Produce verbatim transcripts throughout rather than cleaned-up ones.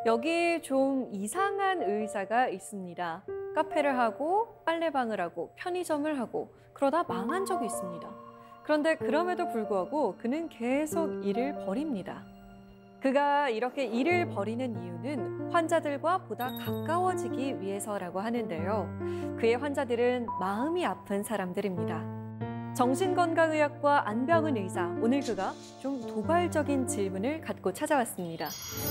여기 좀 이상한 의사가 있습니다. 카페를 하고 빨래방을 하고 편의점을 하고 그러다 망한 적이 있습니다. 그런데 그럼에도 불구하고 그는 계속 일을 벌입니다. 그가 이렇게 일을 벌이는 이유는 환자들과 보다 가까워지기 위해서라고 하는데요. 그의 환자들은 마음이 아픈 사람들입니다. 정신건강의학과 안병은 의사, 오늘 그가 좀 도발적인 질문을 갖고 찾아왔습니다.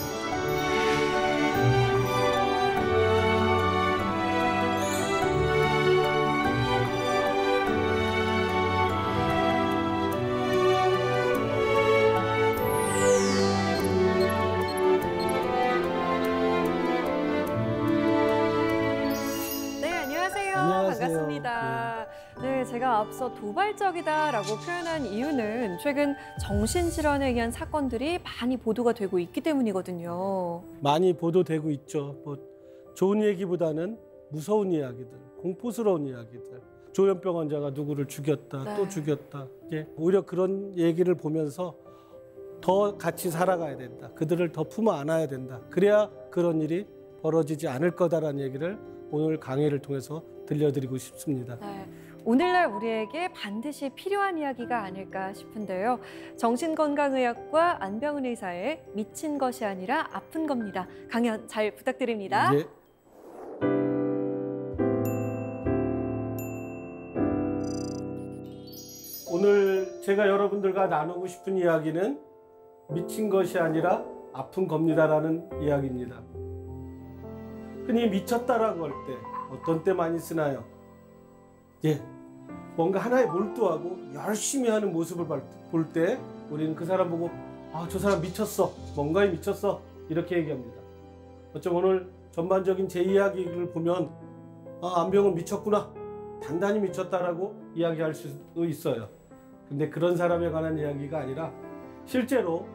반갑습니다. 네, 제가 앞서 도발적이다라고 표현한 이유는 최근 정신질환에 의한 사건들이 많이 보도가 되고 있기 때문이거든요. 많이 보도되고 있죠. 뭐 좋은 얘기보다는 무서운 이야기들, 공포스러운 이야기들. 조현병 환자가 누구를 죽였다, 네. 또 죽였다. 예, 오히려 그런 얘기를 보면서 더 같이 살아가야 된다. 그들을 더 품어 안아야 된다. 그래야 그런 일이 벌어지지 않을 거다라는 얘기를 오늘 강의를 통해서 들려드리고 싶습니다. 네, 오늘날 우리에게 반드시 필요한 이야기가 아닐까 싶은데요. 정신건강의학과 안병은 의사의 미친 것이 아니라 아픈 겁니다. 강연 잘 부탁드립니다. 네. 오늘 제가 여러분들과 나누고 싶은 이야기는 미친 것이 아니라 아픈 겁니다라는 이야기입니다. 흔히 미쳤다라고 할 때 어떤 때 많이 쓰나요? 예, 뭔가 하나에 몰두하고 열심히 하는 모습을 볼 때 우리는 그 사람 보고 아, 저 사람 미쳤어, 뭔가에 미쳤어 이렇게 얘기합니다. 어쩜 오늘 전반적인 제 이야기를 보면 아, 안병은 미쳤구나, 단단히 미쳤다라고 이야기할 수 있어요. 근데 그런 사람에 관한 이야기가 아니라 실제로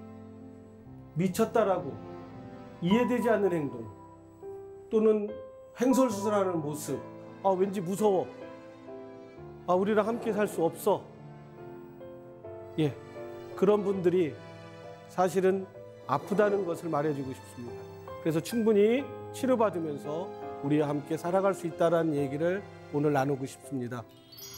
미쳤다라고 이해되지 않는 행동 또는 횡설수설하는 모습, 아 왠지 무서워, 아 우리랑 함께 살 수 없어, 예, 그런 분들이 사실은 아프다는 것을 말해주고 싶습니다. 그래서 충분히 치료받으면서 우리와 함께 살아갈 수 있다는 얘기를 오늘 나누고 싶습니다.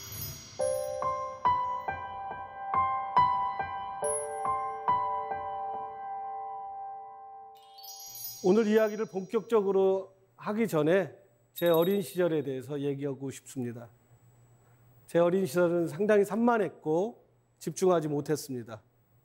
오늘 이야기를 본격적으로 하기 전에 제 어린 시절에 대해서 얘기하고 싶습니다. 제 어린 시절은 상당히 산만했고 집중하지 못했습니다.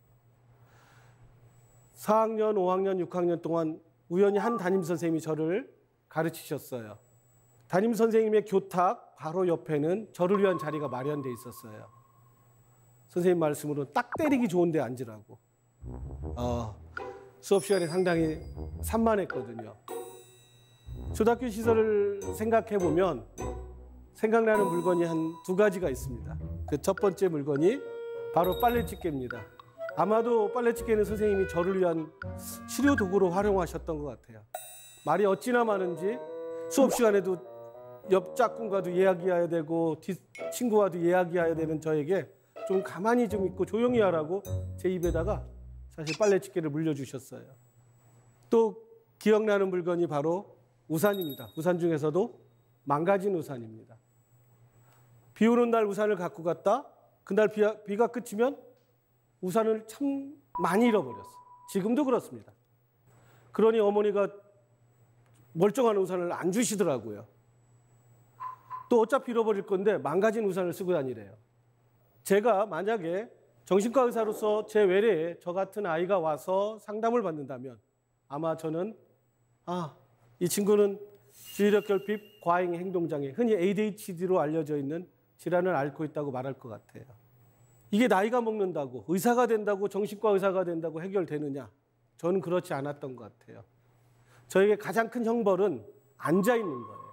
사 학년, 오 학년, 육 학년 동안 우연히 한 담임선생님이 저를 가르치셨어요. 담임선생님의 교탁 바로 옆에는 저를 위한 자리가 마련되어 있었어요. 선생님 말씀으로 딱 때리기 좋은 데 앉으라고. 어, 수업 시간에 상당히 산만했거든요. 초등학교 시절을 생각해 보면 생각나는 물건이 한 두 가지가 있습니다. 그 첫 번째 물건이 바로 빨래집게입니다. 아마도 빨래집게는 선생님이 저를 위한 치료 도구로 활용하셨던 것 같아요. 말이 어찌나 많은지 수업 시간에도 옆 짝꿍과도 이야기해야 되고 뒷 친구와도 이야기해야 되는 저에게 좀 가만히 좀 있고 조용히 하라고 제 입에다가 사실 빨래집게를 물려주셨어요. 또 기억나는 물건이 바로 우산입니다. 우산 중에서도 망가진 우산입니다. 비 오는 날 우산을 갖고 갔다 그날 비가, 비가 그치면 우산을 참 많이 잃어버렸어요. 지금도 그렇습니다. 그러니 어머니가 멀쩡한 우산을 안 주시더라고요. 또 어차피 잃어버릴 건데 망가진 우산을 쓰고 다니래요. 제가 만약에 정신과 의사로서 제 외래에 저 같은 아이가 와서 상담을 받는다면 아마 저는 아, 이 친구는 주의력결핍 과잉 행동장애, 흔히 에이디에이치디로 알려져 있는 질환을 앓고 있다고 말할 것 같아요. 이게 나이가 먹는다고, 의사가 된다고, 정신과 의사가 된다고 해결되느냐? 저는 그렇지 않았던 것 같아요. 저에게 가장 큰 형벌은 앉아 있는 거예요.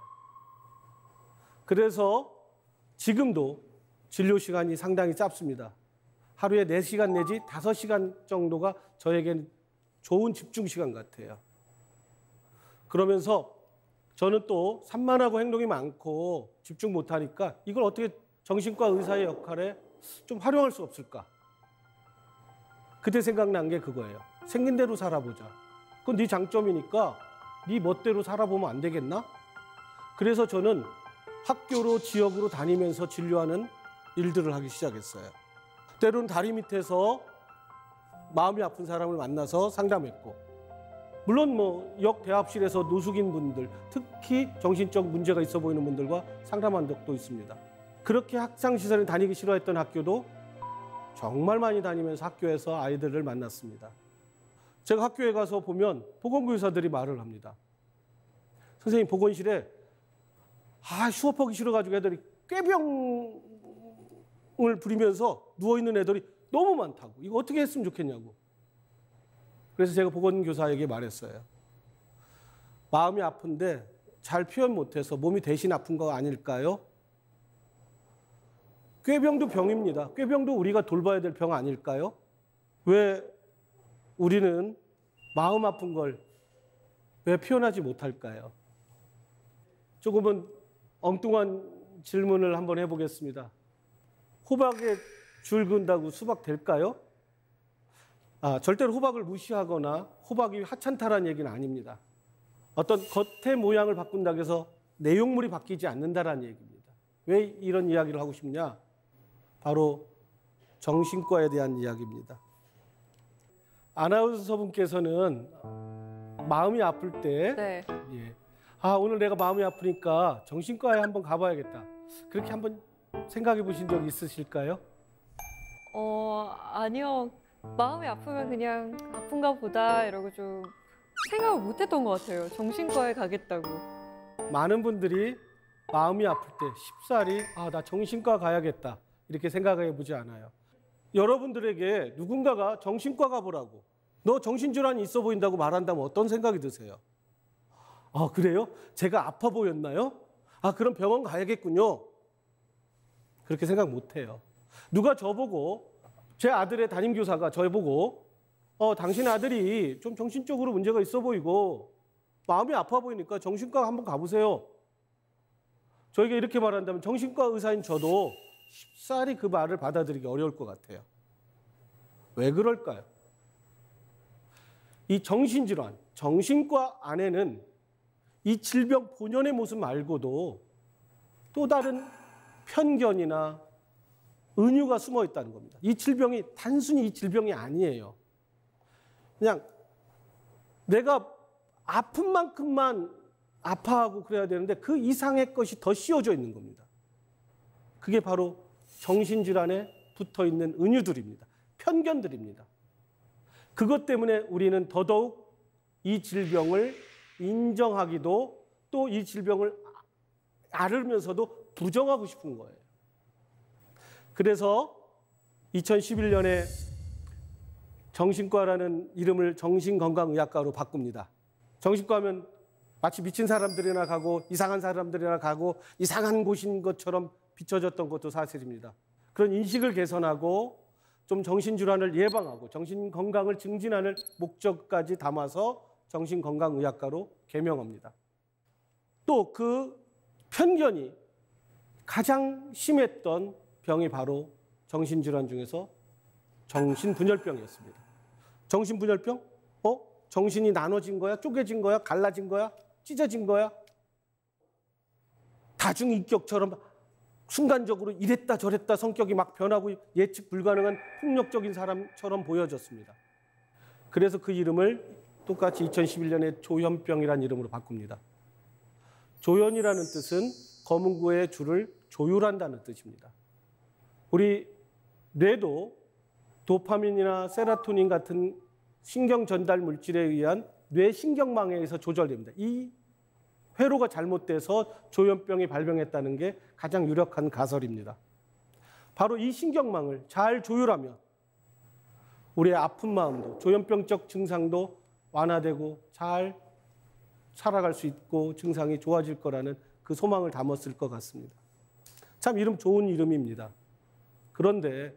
그래서 지금도 진료 시간이 상당히 짧습니다. 하루에 네 시간 내지 다섯 시간 정도가 저에게는 좋은 집중 시간 같아요. 그러면서 저는 또 산만하고 행동이 많고 집중 못하니까 이걸 어떻게 정신과 의사의 역할에 좀 활용할 수 없을까? 그때 생각난 게 그거예요. 생긴 대로 살아보자. 그건 네 장점이니까 네 멋대로 살아보면 안 되겠나? 그래서 저는 학교로 지역으로 다니면서 진료하는 일들을 하기 시작했어요. 때로는 다리 밑에서 마음이 아픈 사람을 만나서 상담했고, 물론 뭐 역 대합실에서 노숙인 분들, 특히 정신적 문제가 있어 보이는 분들과 상담한 적도 있습니다. 그렇게 학창시절에 다니기 싫어했던 학교도 정말 많이 다니면서 학교에서 아이들을 만났습니다. 제가 학교에 가서 보면 보건교사들이 말을 합니다. 선생님, 보건실에 아, 수업하기 싫어가지고 애들이 꾀병을 부리면서 누워있는 애들이 너무 많다고. 이거 어떻게 했으면 좋겠냐고. 그래서 제가 보건교사에게 말했어요. 마음이 아픈데 잘 표현 못해서 몸이 대신 아픈 거 아닐까요? 꾀병도 병입니다. 꾀병도 우리가 돌봐야 될 병 아닐까요? 왜 우리는 마음 아픈 걸 왜 표현하지 못할까요? 조금은 엉뚱한 질문을 한번 해보겠습니다. 호박에 줄 근다고 수박 될까요? 아, 절대로 호박을 무시하거나 호박이 하찮다라는 얘기는 아닙니다. 어떤 겉의 모양을 바꾼다고 해서 내용물이 바뀌지 않는다라는 얘기입니다. 왜 이런 이야기를 하고 싶냐? 바로 정신과에 대한 이야기입니다. 아나운서분께서는 마음이 아플 때 네. 예, 아, 오늘 내가 마음이 아프니까 정신과에 한번 가봐야겠다. 그렇게 한번 생각해 보신 적 있으실까요? 어, 아니요. 마음이 아프면 그냥 아픈가 보다 이러고 좀 생각을 못했던 것 같아요. 정신과에 가겠다고. 많은 분들이 마음이 아플 때 쉽사리 아, 나 정신과 가야겠다 이렇게 생각해 보지 않아요. 여러분들에게 누군가가 정신과 가보라고, 너 정신질환이 있어 보인다고 말한다면 어떤 생각이 드세요? 아, 그래요? 제가 아파 보였나요? 아, 그럼 병원 가야겠군요. 그렇게 생각 못해요. 누가 저보고, 제 아들의 담임교사가 저보고 어, 당신 아들이 좀 정신적으로 문제가 있어 보이고 마음이 아파 보이니까 정신과 한번 가보세요. 저에게 이렇게 말한다면 정신과 의사인 저도 쉽사리 그 말을 받아들이기 어려울 것 같아요. 왜 그럴까요? 이 정신질환, 정신과 안에는 이 질병 본연의 모습 말고도 또 다른 편견이나 은유가 숨어 있다는 겁니다. 이 질병이 단순히 이 질병이 아니에요. 그냥 내가 아픈 만큼만 아파하고 그래야 되는데 그 이상의 것이 더 씌워져 있는 겁니다. 그게 바로 정신질환에 붙어 있는 은유들입니다. 편견들입니다. 그것 때문에 우리는 더더욱 이 질병을 인정하기도 또 이 질병을 앓으면서도 부정하고 싶은 거예요. 그래서 이천십일 년에 정신과라는 이름을 정신건강의학과로 바꿉니다. 정신과 하면 마치 미친 사람들이나 가고 이상한 사람들이나 가고 이상한 곳인 것처럼 비춰졌던 것도 사실입니다. 그런 인식을 개선하고 좀 정신질환을 예방하고 정신건강을 증진하는 목적까지 담아서 정신건강의학과로 개명합니다. 또 그 편견이 가장 심했던 병이 바로 정신질환 중에서 정신분열병이었습니다. 정신분열병? 어? 정신이 나눠진 거야? 쪼개진 거야? 갈라진 거야? 찢어진 거야? 다중인격처럼 순간적으로 이랬다 저랬다 성격이 막 변하고 예측 불가능한 폭력적인 사람처럼 보여졌습니다. 그래서 그 이름을 똑같이 이천십일 년에 조현병이라는 이름으로 바꿉니다. 조현이라는 뜻은 검은고의 줄을 조율한다는 뜻입니다. 우리 뇌도 도파민이나 세로토닌 같은 신경 전달 물질에 의한 뇌 신경망에 의해서 조절됩니다. 이 회로가 잘못돼서 조현병이 발병했다는 게 가장 유력한 가설입니다. 바로 이 신경망을 잘 조율하면 우리의 아픈 마음도 조현병적 증상도 완화되고 잘 살아갈 수 있고 증상이 좋아질 거라는 그 소망을 담았을 것 같습니다. 참 이름 좋은 이름입니다. 그런데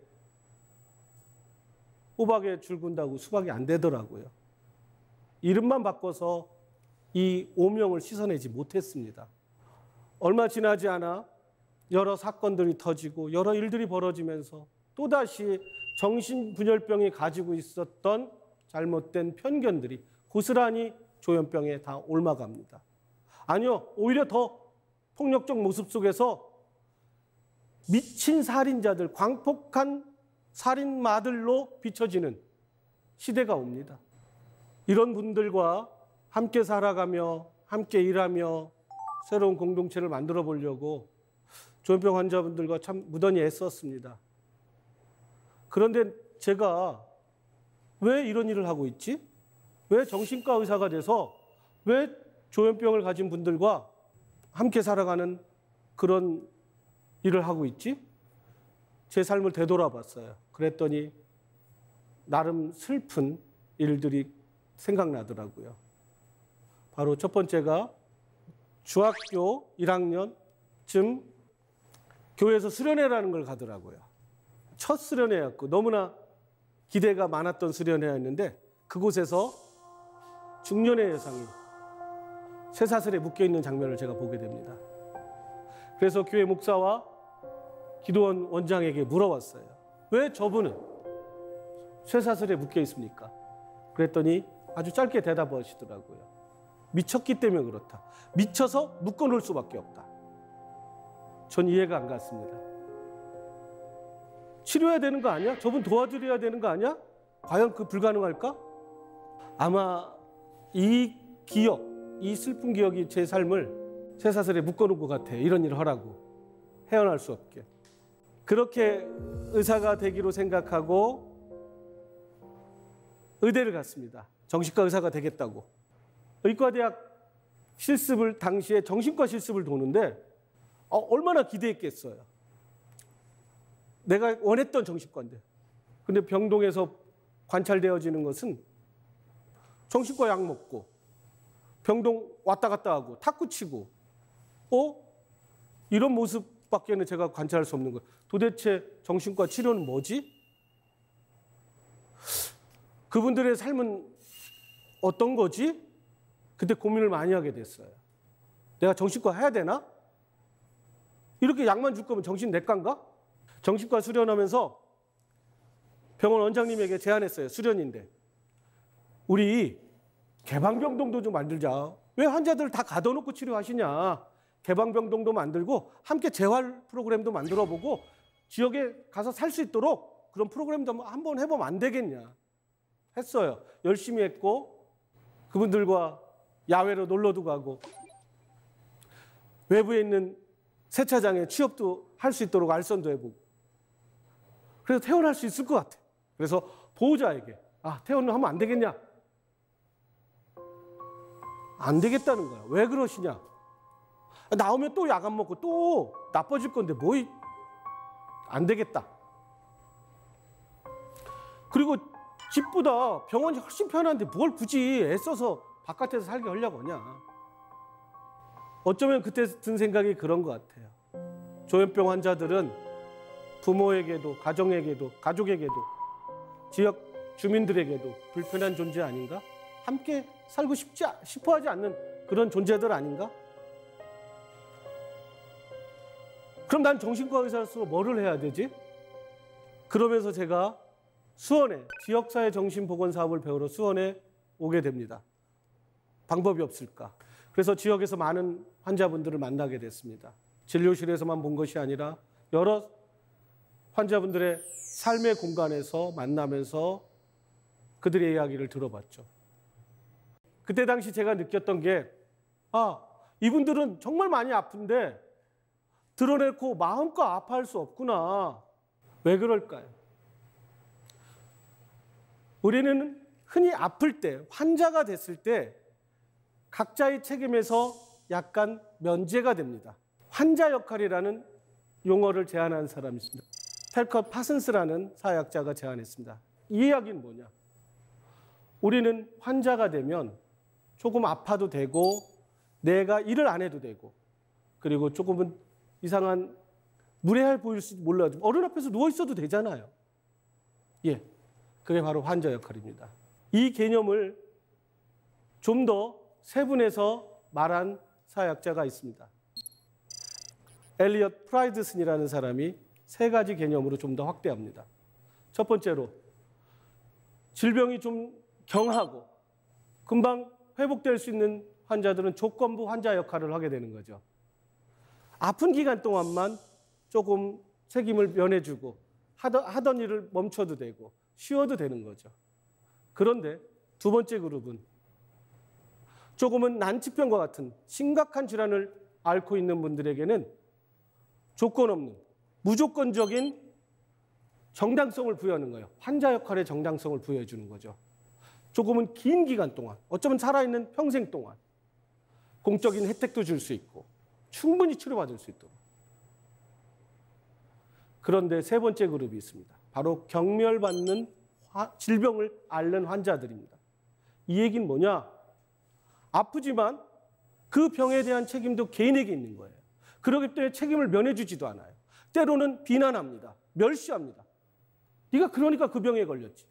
호박에 줄 군다고 수박이 안 되더라고요. 이름만 바꿔서 이 오명을 씻어내지 못했습니다. 얼마 지나지 않아 여러 사건들이 터지고 여러 일들이 벌어지면서 또다시 정신분열병이 가지고 있었던 잘못된 편견들이 고스란히 조현병에 다 옮아갑니다. 아니요, 오히려 더 폭력적 모습 속에서 미친 살인자들, 광폭한 살인마들로 비춰지는 시대가 옵니다. 이런 분들과 함께 살아가며 함께 일하며 새로운 공동체를 만들어 보려고 조현병 환자분들과 참 무던히 애썼습니다. 그런데 제가 왜 이런 일을 하고 있지? 왜 정신과 의사가 돼서 왜 조현병을 가진 분들과 함께 살아가는 그런 일을 하고 있지? 제 삶을 되돌아봤어요. 그랬더니 나름 슬픈 일들이 생각나더라고요. 바로 첫 번째가 중학교 일 학년쯤 교회에서 수련회라는 걸 가더라고요. 첫 수련회였고 너무나 기대가 많았던 수련회였는데 그곳에서 중년의 여성이 쇠사슬에 묶여있는 장면을 제가 보게 됩니다. 그래서 교회 목사와 기도원 원장에게 물어봤어요. 왜 저분은 쇠사슬에 묶여 있습니까? 그랬더니 아주 짧게 대답하시더라고요. 미쳤기 때문에 그렇다. 미쳐서 묶어놓을 수밖에 없다. 전 이해가 안 갔습니다. 치료해야 되는 거 아니야? 저분 도와드려야 되는 거 아니야? 과연 그 불가능할까? 아마 이 기억, 이 슬픈 기억이 제 삶을 쇠사슬에 묶어놓은 것 같아. 이런 일을 하라고. 헤어날 수 없게. 그렇게 의사가 되기로 생각하고 의대를 갔습니다. 정신과 의사가 되겠다고. 의과대학 실습을 당시에 정신과 실습을 도는데 어, 얼마나 기대했겠어요. 내가 원했던 정신과인데. 근데 병동에서 관찰되어지는 것은 정신과 약 먹고 병동 왔다 갔다 하고 탁구 치고 어? 이런 모습밖에는 제가 관찰할 수 없는 거예요. 도대체 정신과 치료는 뭐지? 그분들의 삶은 어떤 거지? 그때 고민을 많이 하게 됐어요. 내가 정신과 해야 되나? 이렇게 약만 줄 거면 정신 내과인가? 정신과 수련하면서 병원 원장님에게 제안했어요. 수련인데. 우리 개방병동도 좀 만들자. 왜 환자들 다 가둬놓고 치료하시냐. 개방병동도 만들고 함께 재활 프로그램도 만들어보고 지역에 가서 살 수 있도록 그런 프로그램도 한번 해보면 안 되겠냐. 했어요. 열심히 했고 그분들과 야외로 놀러도 가고 외부에 있는 세차장에 취업도 할 수 있도록 알선도 해보고 그래서 퇴원할 수 있을 것 같아. 그래서 보호자에게 아 퇴원을 하면 안 되겠냐. 안 되겠다는 거야. 왜 그러시냐. 나오면 또 약 안 먹고 또 나빠질 건데 뭐 안 되겠다. 그리고 집보다 병원이 훨씬 편한데 뭘 굳이 애써서 바깥에서 살게 하려고 하냐. 어쩌면 그때 든 생각이 그런 것 같아요. 조현병 환자들은 부모에게도 가정에게도 가족에게도 지역 주민들에게도 불편한 존재 아닌가? 함께 살고 싶지 싶어 하지 않는 그런 존재들 아닌가? 그럼 난 정신과 의사로서 뭐를 해야 되지? 그러면서 제가 수원에 지역사회 정신보건사업을 배우러 수원에 오게 됩니다. 방법이 없을까? 그래서 지역에서 많은 환자분들을 만나게 됐습니다. 진료실에서만 본 것이 아니라 여러 환자분들의 삶의 공간에서 만나면서 그들의 이야기를 들어봤죠. 그때 당시 제가 느꼈던 게 아, 이분들은 정말 많이 아픈데 드러내고 마음껏 아파할 수 없구나. 왜 그럴까요? 우리는 흔히 아플 때, 환자가 됐을 때 각자의 책임에서 약간 면제가 됩니다. 환자 역할이라는 용어를 제안한 사람이 있습니다. 텔컷 파슨스라는 사회학자가 제안했습니다. 이 이야기는 뭐냐? 우리는 환자가 되면 조금 아파도 되고 내가 일을 안 해도 되고 그리고 조금은 이상한 무례해 보일지 몰라도 어른 앞에서 누워 있어도 되잖아요. 예, 그게 바로 환자 역할입니다. 이 개념을 좀 더 세분해서 말한 사회학자가 있습니다. 엘리엇 프라이드슨이라는 사람이 세 가지 개념으로 좀 더 확대합니다. 첫 번째로 질병이 좀 경하고 금방 회복될 수 있는 환자들은 조건부 환자 역할을 하게 되는 거죠. 아픈 기간 동안만 조금 책임을 면해주고 하던, 하던 일을 멈춰도 되고 쉬어도 되는 거죠. 그런데 두 번째 그룹은 조금은 난치병과 같은 심각한 질환을 앓고 있는 분들에게는 조건 없는 무조건적인 정당성을 부여하는 거예요. 환자 역할의 정당성을 부여해 주는 거죠. 조금은 긴 기간 동안, 어쩌면 살아있는 평생 동안 공적인 혜택도 줄 수 있고 충분히 치료받을 수 있도록. 그런데 세 번째 그룹이 있습니다. 바로 경멸받는 화, 질병을 앓는 환자들입니다. 이 얘기는 뭐냐? 아프지만 그 병에 대한 책임도 개인에게 있는 거예요. 그렇기 때문에 책임을 면해주지도 않아요. 때로는 비난합니다. 멸시합니다. 네가 그러니까 그 병에 걸렸지.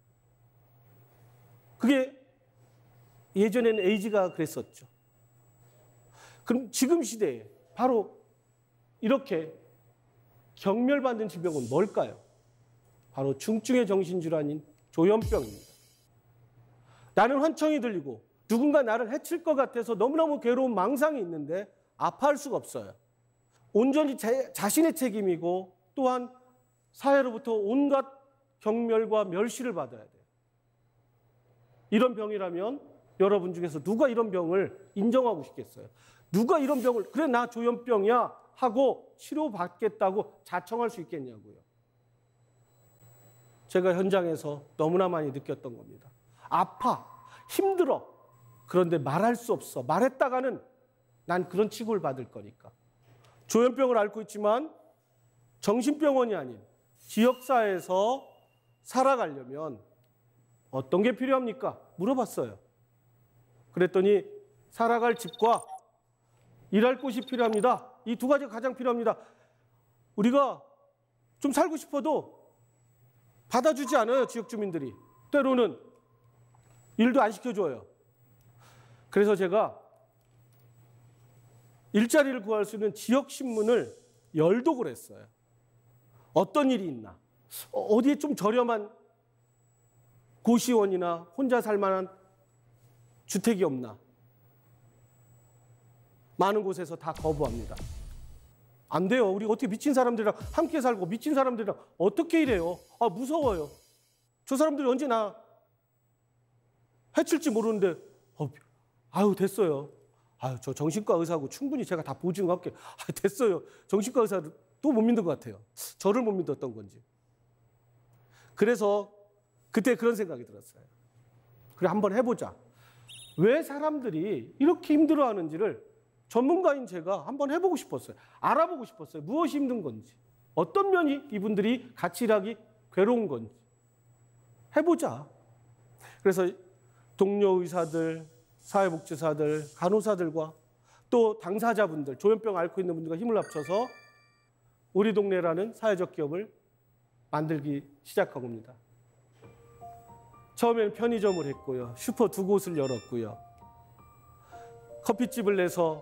그게 예전에는 에이즈가 그랬었죠. 그럼 지금 시대에 바로 이렇게 경멸받는 질병은 뭘까요? 바로 중증의 정신질환인 조현병입니다. 나는 환청이 들리고 누군가 나를 해칠 것 같아서 너무너무 괴로운 망상이 있는데 아파할 수가 없어요. 온전히 제, 자신의 책임이고 또한 사회로부터 온갖 경멸과 멸시를 받아야 돼요. 이런 병이라면 여러분 중에서 누가 이런 병을 인정하고 싶겠어요? 누가 이런 병을 그래 나 조현병이야 하고 치료받겠다고 자청할 수 있겠냐고요. 제가 현장에서 너무나 많이 느꼈던 겁니다. 아파, 힘들어. 그런데 말할 수 없어. 말했다가는 난 그런 취급을 받을 거니까. 조현병을 앓고 있지만 정신병원이 아닌 지역사회에서 살아가려면 어떤 게 필요합니까? 물어봤어요. 그랬더니 살아갈 집과 일할 곳이 필요합니다. 이 두 가지가 가장 필요합니다. 우리가 좀 살고 싶어도 받아주지 않아요, 지역 주민들이. 때로는 일도 안 시켜줘요. 그래서 제가 일자리를 구할 수 있는 지역 신문을 열독을 했어요. 어떤 일이 있나? 어디에 좀 저렴한 고시원이나 혼자 살 만한 주택이 없나? 많은 곳에서 다 거부합니다. 안 돼요. 우리 어떻게 미친 사람들이랑 함께 살고 미친 사람들이랑 어떻게 이래요? 아, 무서워요. 저 사람들이 언제 나 해칠지 모르는데 어, 아유 됐어요. 아유 저 정신과 의사하고 충분히 제가 다 보증할게요. 아, 됐어요. 정신과 의사를 또 못 믿는 것 같아요. 저를 못 믿었던 건지. 그래서 그때 그런 생각이 들었어요. 그래 한번 해보자. 왜 사람들이 이렇게 힘들어하는지를 전문가인 제가 한번 해보고 싶었어요. 알아보고 싶었어요. 무엇이 힘든 건지. 어떤 면이 이분들이 같이 일하기 괴로운 건지. 해보자. 그래서 동료 의사들, 사회복지사들, 간호사들과 또 당사자분들, 조현병 앓고 있는 분들과 힘을 합쳐서 우리 동네라는 사회적 기업을 만들기 시작한 겁니다. 처음에는 편의점을 했고요. 슈퍼 두 곳을 열었고요. 커피집을 내서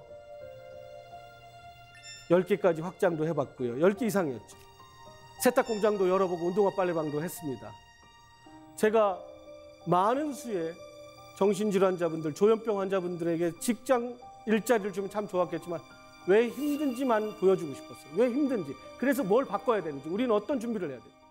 열 개까지 확장도 해봤고요. 열 개 이상이었죠. 세탁공장도 열어보고 운동화 빨래방도 했습니다. 제가 많은 수의 정신질환자분들, 조현병 환자분들에게 직장 일자리를 주면 참 좋았겠지만 왜 힘든지만 보여주고 싶었어요. 왜 힘든지. 그래서 뭘 바꿔야 되는지, 우리는 어떤 준비를 해야 되는지.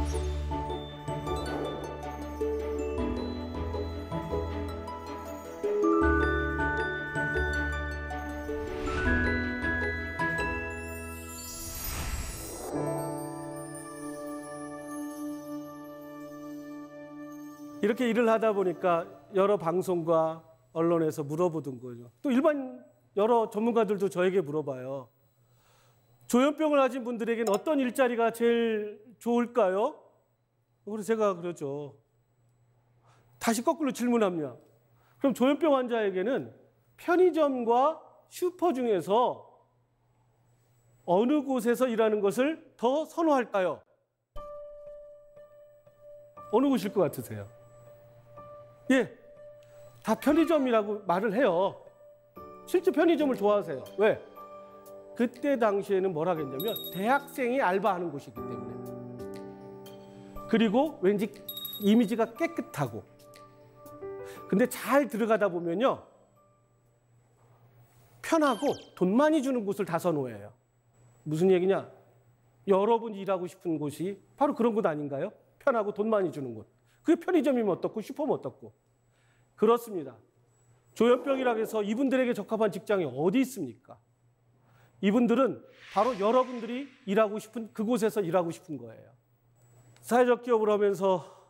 이렇게 일을 하다 보니까 여러 방송과 언론에서 물어보던 거죠. 또 일반 여러 전문가들도 저에게 물어봐요. 조현병을 가진 분들에게는 어떤 일자리가 제일 좋을까요? 그래서 제가 그러죠. 다시 거꾸로 질문합니다. 그럼 조현병 환자에게는 편의점과 슈퍼 중에서 어느 곳에서 일하는 것을 더 선호할까요? 어느 곳일 것 같으세요? 예, 다 편의점이라고 말을 해요. 실제 편의점을 좋아하세요. 왜? 그때 당시에는 뭘 하겠냐면 대학생이 알바하는 곳이기 때문에. 그리고 왠지 이미지가 깨끗하고 근데 잘 들어가다 보면요, 편하고 돈 많이 주는 곳을 다 선호해요. 무슨 얘기냐? 여러분이 일하고 싶은 곳이 바로 그런 곳 아닌가요? 편하고 돈 많이 주는 곳. 그게 편의점이면 어떻고 슈퍼면 어떻고. 그렇습니다. 조현병이라고 해서 이분들에게 적합한 직장이 어디 있습니까? 이분들은 바로 여러분들이 일하고 싶은 그곳에서 일하고 싶은 거예요. 사회적 기업을 하면서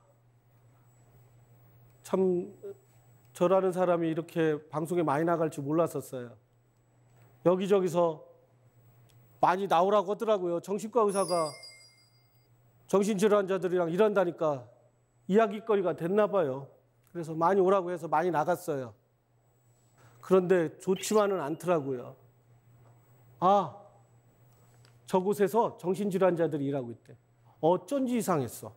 참 저라는 사람이 이렇게 방송에 많이 나갈 줄 몰랐었어요. 여기저기서 많이 나오라고 하더라고요. 정신과 의사가 정신질환자들이랑 일한다니까 이야기거리가 됐나 봐요. 그래서 많이 오라고 해서 많이 나갔어요. 그런데 좋지만은 않더라고요. 아, 저곳에서 정신질환자들이 일하고 있대. 어쩐지 이상했어.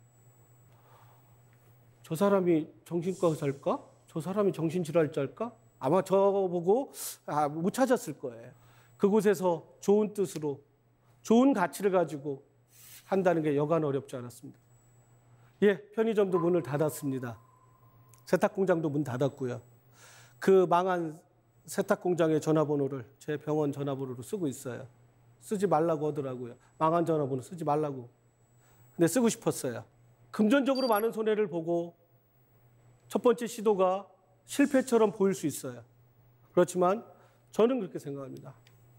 저 사람이 정신과 의사일까? 저 사람이 정신질환자일까? 아마 저보고 아, 못 찾았을 거예요. 그곳에서 좋은 뜻으로 좋은 가치를 가지고 한다는 게 여간 어렵지 않았습니다. 예, 편의점도 문을 닫았습니다. 세탁공장도 문 닫았고요. 그 망한 세탁공장의 전화번호를 제 병원 전화번호로 쓰고 있어요. 쓰지 말라고 하더라고요. 망한 전화번호 쓰지 말라고. 근데 쓰고 싶었어요. 금전적으로 많은 손해를 보고 첫 번째 시도가 실패처럼 보일 수 있어요. 그렇지만 저는 그렇게 생각합니다.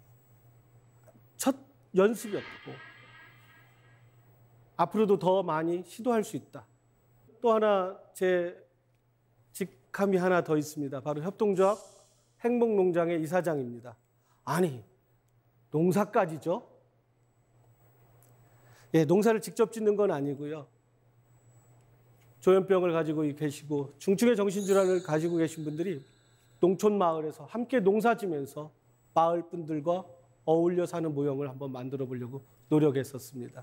첫 연습이었고 앞으로도 더 많이 시도할 수 있다. 또 하나 제 직함이 하나 더 있습니다. 바로 협동조합 행복농장의 이사장입니다. 아니, 농사까지죠? 예, 농사를 직접 짓는 건 아니고요. 조현병을 가지고 계시고 중증의 정신질환을 가지고 계신 분들이 농촌 마을에서 함께 농사 지면서 마을 분들과 어울려 사는 모형을 한번 만들어 보려고 노력했었습니다.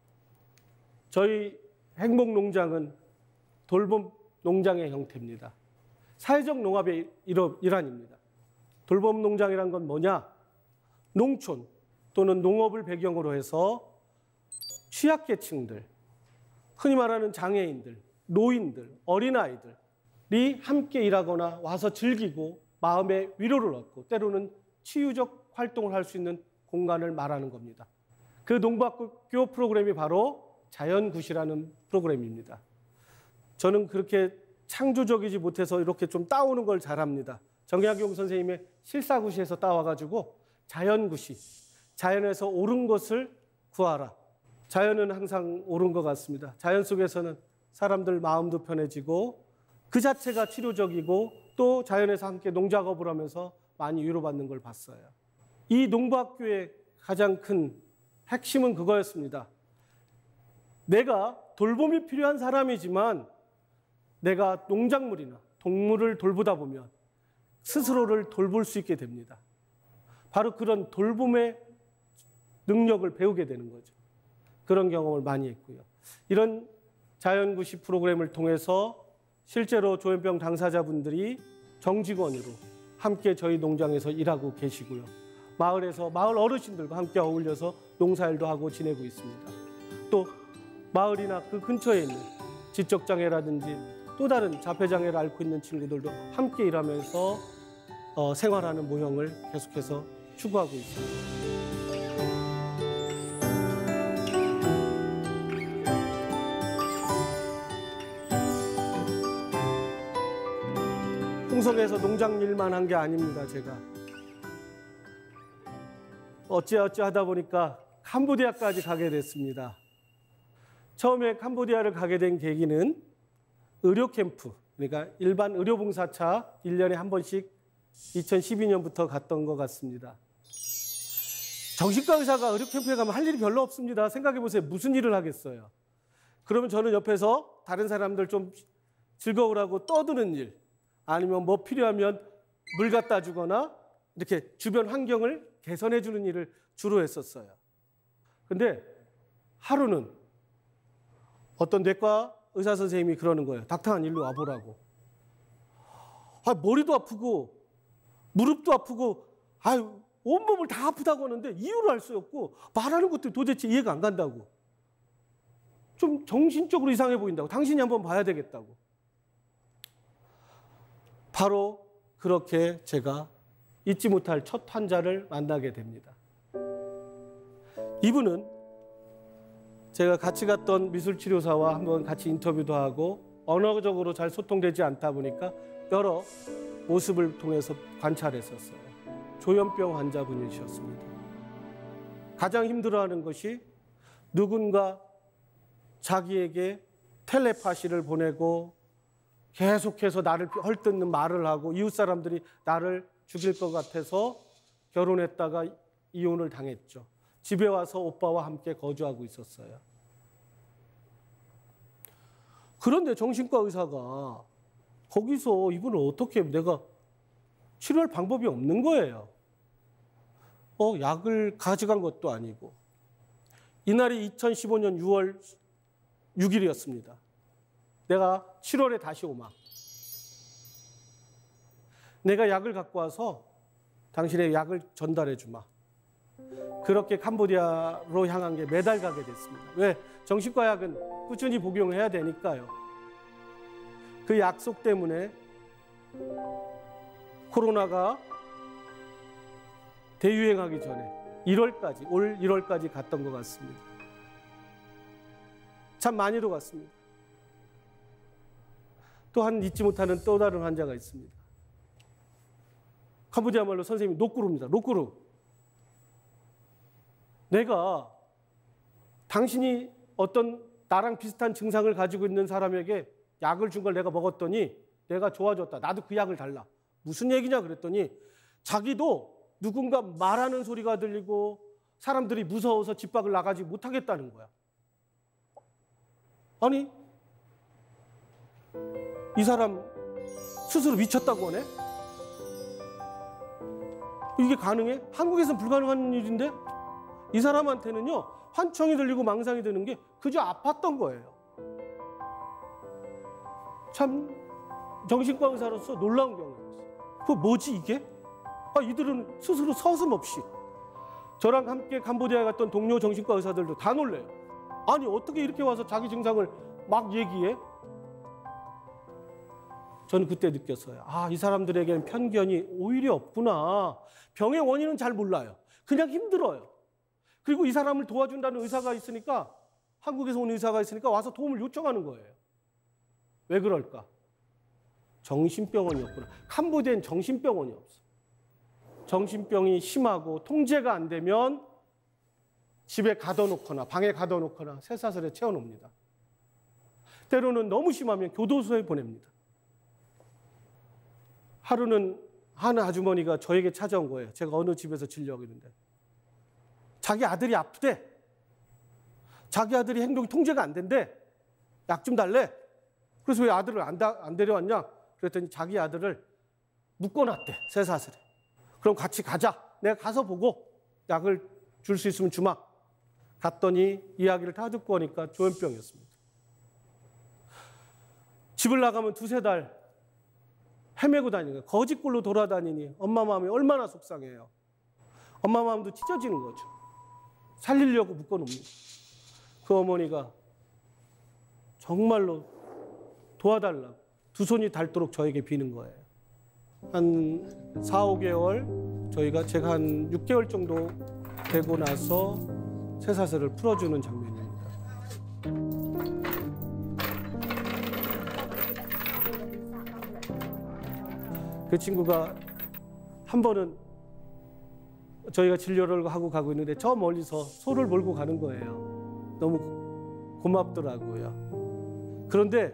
저희 행복농장은 돌봄 농장의 형태입니다. 사회적 농업의 일환입니다. 돌봄 농장이란 건 뭐냐? 농촌 또는 농업을 배경으로 해서 취약계층들, 흔히 말하는 장애인들, 노인들, 어린아이들이 함께 일하거나 와서 즐기고 마음의 위로를 얻고 때로는 치유적 활동을 할 수 있는 공간을 말하는 겁니다. 그 농부학교 프로그램이 바로 자연굿이라는 프로그램입니다. 저는 그렇게 창조적이지 못해서 이렇게 좀 따오는 걸 잘합니다. 정약용 선생님의 실사굿에서 따와가지고 자연굿이, 자연에서 옳은 것을 구하라. 자연은 항상 옳은 것 같습니다. 자연 속에서는 사람들 마음도 편해지고 그 자체가 치료적이고 또 자연에서 함께 농작업을 하면서 많이 위로받는 걸 봤어요. 이 농부학교의 가장 큰 핵심은 그거였습니다. 내가 돌봄이 필요한 사람이지만 내가 농작물이나 동물을 돌보다 보면 스스로를 돌볼 수 있게 됩니다. 바로 그런 돌봄의 능력을 배우게 되는 거죠. 그런 경험을 많이 했고요. 이런 자연구시 프로그램을 통해서 실제로 조현병 당사자분들이 정직원으로 함께 저희 농장에서 일하고 계시고요. 마을에서 마을 어르신들과 함께 어울려서 농사일도 하고 지내고 있습니다. 또 마을이나 그 근처에 있는 지적장애라든지 또 다른 자폐장애를 앓고 있는 친구들도 함께 일하면서 어, 생활하는 모형을 계속해서 추구하고 있습니다. 홍성에서 농장 일만 한 게 아닙니다, 제가. 어찌어찌 하다 보니까 캄보디아까지 가게 됐습니다. 처음에 캄보디아를 가게 된 계기는 의료 캠프, 그러니까 일반 의료봉사차 일 년에 한 번씩 이천십이 년부터 갔던 것 같습니다. 정신과 의사가 의료 캠프에 가면 할 일이 별로 없습니다. 생각해 보세요. 무슨 일을 하겠어요? 그러면 저는 옆에서 다른 사람들 좀 즐거우라고 떠드는 일, 아니면 뭐 필요하면 물 갖다 주거나 이렇게 주변 환경을 개선해 주는 일을 주로 했었어요. 근데 하루는 어떤 내과 의사 선생님이 그러는 거예요. 닥터한 일로 와보라고. 아, 머리도 아프고 무릎도 아프고 아유, 온몸을 다 아프다고 하는데 이유를 알 수 없고 말하는 것도 도대체 이해가 안 간다고. 좀 정신적으로 이상해 보인다고. 당신이 한번 봐야 되겠다고. 바로 그렇게 제가 잊지 못할 첫 환자를 만나게 됩니다. 이분은 제가 같이 갔던 미술치료사와 한번 같이 인터뷰도 하고 언어적으로 잘 소통되지 않다 보니까 여러 모습을 통해서 관찰했었어요. 조현병 환자분이셨습니다. 가장 힘들어하는 것이 누군가 자기에게 텔레파시를 보내고 계속해서 나를 헐뜯는 말을 하고 이웃 사람들이 나를 죽일 것 같아서 결혼했다가 이혼을 당했죠. 집에 와서 오빠와 함께 거주하고 있었어요. 그런데 정신과 의사가 거기서 이분을 어떻게 내가 치료할 방법이 없는 거예요. 어, 약을 가져간 것도 아니고. 이날이 이천십오 년 유월 육 일이었습니다. 내가 칠월에 다시 오마. 내가 약을 갖고 와서 당신의 약을 전달해 주마. 그렇게 캄보디아로 향한 게 매달 가게 됐습니다. 왜? 정신과 약은 꾸준히 복용해야 되니까요. 그 약속 때문에 코로나가 대유행하기 전에 일월까지, 올 일월까지 갔던 것 같습니다. 참 많이도 갔습니다. 또한 잊지 못하는 또 다른 환자가 있습니다. 캄보디아 말로 선생님이 노꾸루입니다. 노꾸루. 내가 당신이 어떤 나랑 비슷한 증상을 가지고 있는 사람에게 약을 준 걸 내가 먹었더니 내가 좋아졌다. 나도 그 약을 달라. 무슨 얘기냐 그랬더니 자기도 누군가 말하는 소리가 들리고 사람들이 무서워서 집 밖을 나가지 못하겠다는 거야. 아니, 이 사람 스스로 미쳤다고 하네? 이게 가능해? 한국에서는 불가능한 일인데 이 사람한테는요 환청이 들리고 망상이 드는 게 그저 아팠던 거예요. 참 정신과 의사로서 놀라운 경우였어요. 그거 뭐지 이게? 아, 이들은 스스로 서슴없이 저랑 함께 캄보디아에 갔던 동료 정신과 의사들도 다 놀래요. 아니 어떻게 이렇게 와서 자기 증상을 막 얘기해? 저는 그때 느꼈어요. 아, 이 사람들에게는 편견이 오히려 없구나. 병의 원인은 잘 몰라요. 그냥 힘들어요. 그리고 이 사람을 도와준다는 의사가 있으니까, 한국에서 온 의사가 있으니까 와서 도움을 요청하는 거예요. 왜 그럴까? 정신병원이 없구나. 캄보디아엔 정신병원이 없어. 정신병이 심하고 통제가 안 되면 집에 가둬놓거나 방에 가둬놓거나 쇠사슬에 채워놓습니다. 때로는 너무 심하면 교도소에 보냅니다. 하루는 한 아주머니가 저에게 찾아온 거예요. 제가 어느 집에서 진료하고 있는데. 자기 아들이 아프대. 자기 아들이 행동이 통제가 안 된대. 약 좀 달래. 그래서 왜 아들을 안, 다, 안 데려왔냐? 그랬더니 자기 아들을 묶어놨대. 쇠사슬에. 그럼 같이 가자. 내가 가서 보고 약을 줄 수 있으면 주마. 갔더니 이야기를 다 듣고 오니까 조현병이었습니다. 집을 나가면 두세 달 헤매고 다니는 거예요. 거짓골로 돌아다니니 엄마 마음이 얼마나 속상해요. 엄마 마음도 찢어지는 거죠. 살리려고 묶어놓습니다. 그 어머니가 정말로 도와달라고 두 손이 닳도록 저에게 비는 거예요. 한 사, 오 개월 저희가 제가 한 육 개월 정도 되고 나서 쇠사슬을 풀어주는 장면입니다. 그 친구가 한 번은 저희가 진료를 하고 가고 있는데 저 멀리서 소를 몰고 가는 거예요. 너무 고맙더라고요. 그런데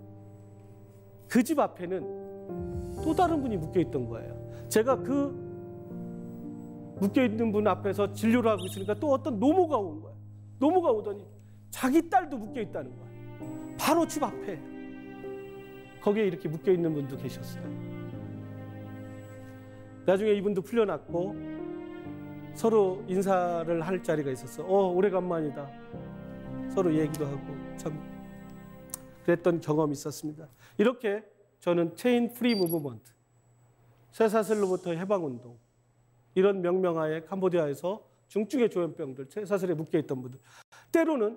그 집 앞에는 또 다른 분이 묶여있던 거예요. 제가 그 묶여있는 분 앞에서 진료를 하고 있으니까 또 어떤 노모가 온 거예요. 노모가 오더니 자기 딸도 묶여있다는 거예요. 바로 집 앞에. 거기에 이렇게 묶여있는 분도 계셨어요. 나중에 이분도 풀려났고 서로 인사를 할 자리가 있었어. 어, 오래간만이다. 서로 얘기도 하고 참 그랬던 경험이 있었습니다. 이렇게 저는 체인 프리 무브먼트, 쇠사슬로부터 해방운동, 이런 명명하에 캄보디아에서 중증의 조현병들, 쇠사슬에 묶여있던 분들, 때로는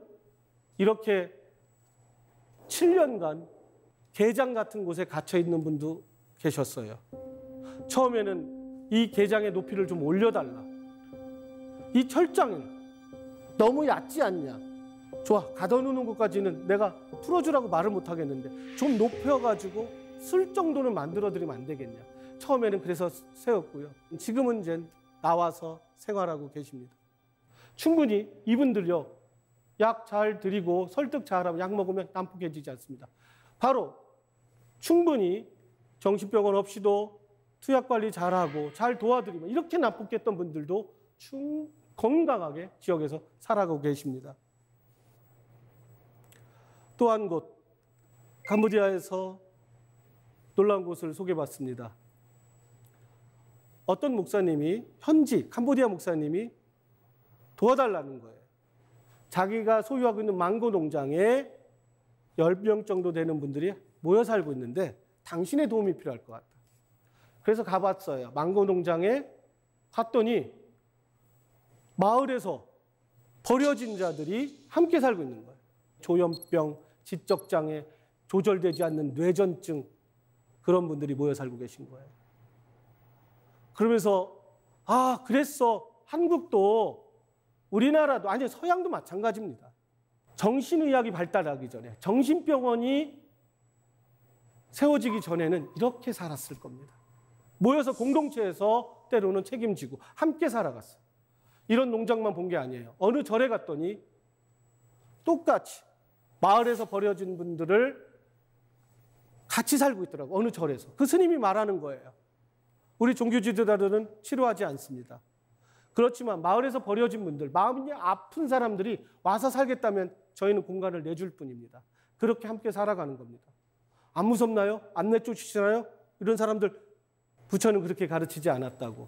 이렇게 칠 년간 게장 같은 곳에 갇혀있는 분도 계셨어요. 처음에는 이 게장의 높이를 좀 올려달라. 이 철장은 너무 얕지 않냐. 좋아, 가둬놓는 것까지는 내가 풀어주라고 말을 못하겠는데 좀 높여가지고 쓸 정도는 만들어드리면 안 되겠냐. 처음에는 그래서 세웠고요. 지금은 이제 나와서 생활하고 계십니다. 충분히 이분들요, 약 잘 드리고 설득 잘하면 약 먹으면 난폭해지지 않습니다. 바로 충분히 정신병원 없이도 투약 관리 잘하고 잘 도와드리면 이렇게 난폭했던 분들도 충 건강하게 지역에서 살아가고 계십니다. 또 한 곳, 캄보디아에서 놀라운 곳을 소개받습니다. 어떤 목사님이, 현지 캄보디아 목사님이 도와달라는 거예요. 자기가 소유하고 있는 망고 농장에 열 명 정도 되는 분들이 모여 살고 있는데 당신의 도움이 필요할 것 같다. 그래서 가봤어요. 망고 농장에 갔더니 마을에서 버려진 자들이 함께 살고 있는 거예요. 조현병, 지적장애, 조절되지 않는 뇌전증, 그런 분들이 모여 살고 계신 거예요. 그러면서 아, 그랬어. 한국도 우리나라도, 아니 서양도 마찬가지입니다. 정신의학이 발달하기 전에, 정신병원이 세워지기 전에는 이렇게 살았을 겁니다. 모여서 공동체에서 때로는 책임지고 함께 살아갔어요. 이런 농장만 본 게 아니에요. 어느 절에 갔더니 똑같이 마을에서 버려진 분들을 같이 살고 있더라고요. 어느 절에서. 그 스님이 말하는 거예요. 우리 종교 지도자들은 치료하지 않습니다. 그렇지만 마을에서 버려진 분들, 마음이 아픈 사람들이 와서 살겠다면 저희는 공간을 내줄 뿐입니다. 그렇게 함께 살아가는 겁니다. 안 무섭나요? 안 내쫓으시나요? 이런 사람들 부처는 그렇게 가르치지 않았다고.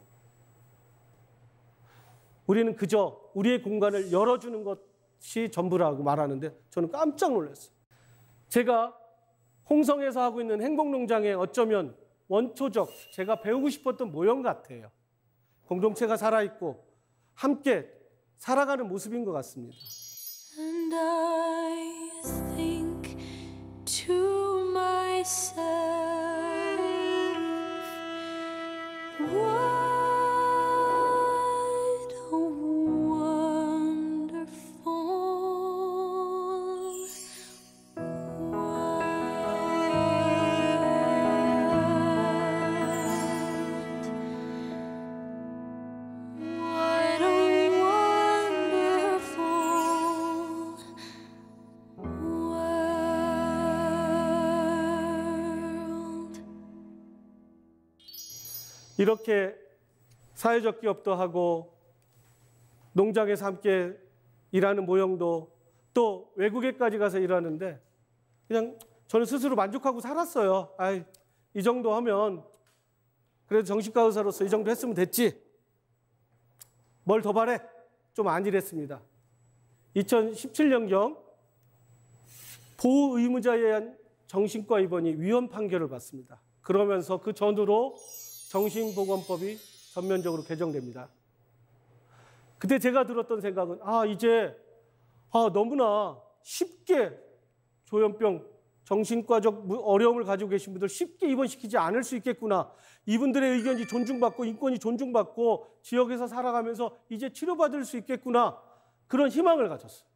우리는 그저 우리의 공간을 열어주는 것이 전부라고 말하는데 저는 깜짝 놀랐어요. 제가 홍성에서 하고 있는 행복농장에 어쩌면 원초적 제가 배우고 싶었던 모형 같아요. 공동체가 살아있고 함께 살아가는 모습인 것 같습니다. And I think to myself, what a wonderful 이렇게 사회적 기업도 하고 농장에서 함께 일하는 모형도 또 외국에까지 가서 일하는데 그냥 저는 스스로 만족하고 살았어요. 아이, 이 정도 하면 그래도 정신과 의사로서 이 정도 했으면 됐지. 뭘 더 바래? 좀 안일했습니다. 이천십칠 년경 보호의무자에 의한 정신과 입원이 위헌 판결을 받습니다. 그러면서 그 전후로 정신보건법이 전면적으로 개정됩니다. 그때 제가 들었던 생각은 아 이제 아, 너무나 쉽게 조현병, 정신과적 어려움을 가지고 계신 분들 쉽게 입원시키지 않을 수 있겠구나. 이분들의 의견이 존중받고 인권이 존중받고 지역에서 살아가면서 이제 치료받을 수 있겠구나. 그런 희망을 가졌어요.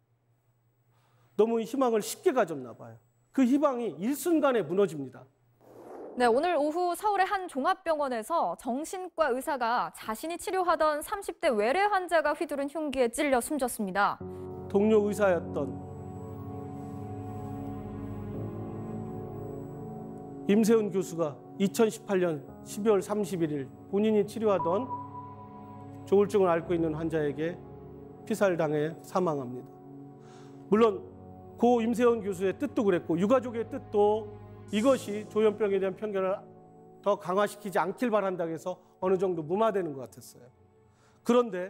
너무 희망을 쉽게 가졌나 봐요. 그 희망이 일순간에 무너집니다. 네, 오늘 오후 서울의 한 종합병원에서 정신과 의사가 자신이 치료하던 삼십 대 외래 환자가 휘두른 흉기에 찔려 숨졌습니다. 동료 의사였던 임세훈 교수가 이천십팔 년 십이월 삼십일일 본인이 치료하던 조울증을 앓고 있는 환자에게 피살당해 사망합니다. 물론 고 임세훈 교수의 뜻도 그랬고 유가족의 뜻도 이것이 조현병에 대한 편견을 더 강화시키지 않길 바란다고 해서 어느 정도 무마되는 것 같았어요. 그런데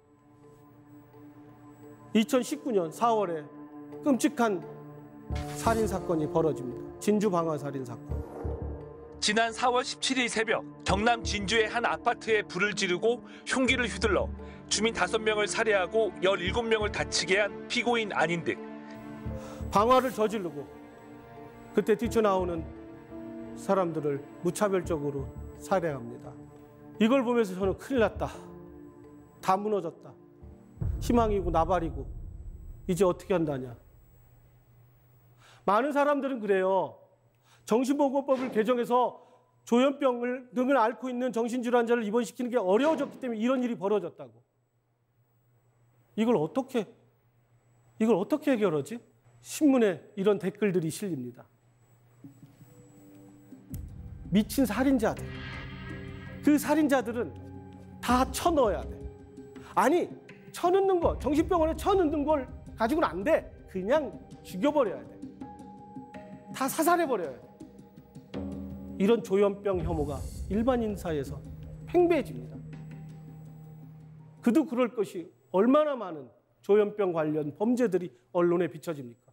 이천십구 년 사월에 끔찍한 살인사건이 벌어집니다. 진주 방화 살인사건. 지난 사월 십칠일 새벽 경남 진주의 한 아파트에 불을 지르고 흉기를 휘둘러 주민 다섯 명을 살해하고 열일곱 명을 다치게 한 피고인 안인득. 방화를 저지르고 그때 뛰쳐나오는 사람들을 무차별적으로 살해합니다. 이걸 보면서 저는 큰일 났다. 다 무너졌다. 희망이고 나발이고 이제 어떻게 한다냐. 많은 사람들은 그래요. 정신보건법을 개정해서 조현병을 등을 앓고 있는 정신질환자를 입원시키는 게 어려워졌기 때문에 이런 일이 벌어졌다고. 이걸 어떻게 이걸 어떻게 해결하지? 신문에 이런 댓글들이 실립니다. 미친 살인자들. 그 살인자들은 다 쳐넣어야 돼. 아니, 쳐넣는 거, 정신병원에 쳐넣는 걸 가지고는 안 돼. 그냥 죽여버려야 돼. 다 사살해버려야 돼. 이런 조현병 혐오가 일반인 사이에서 팽배해집니다. 그도 그럴 것이 얼마나 많은 조현병 관련 범죄들이 언론에 비춰집니까?